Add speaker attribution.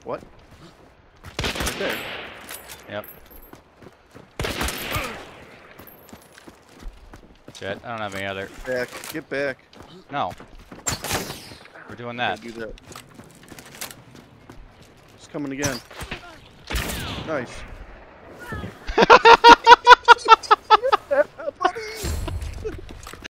Speaker 1: What? Right there.
Speaker 2: Yep. Shit, I don't have any other.
Speaker 1: Back. Get back.
Speaker 2: No. We're doing that.
Speaker 1: Do that. It's coming again. Nice.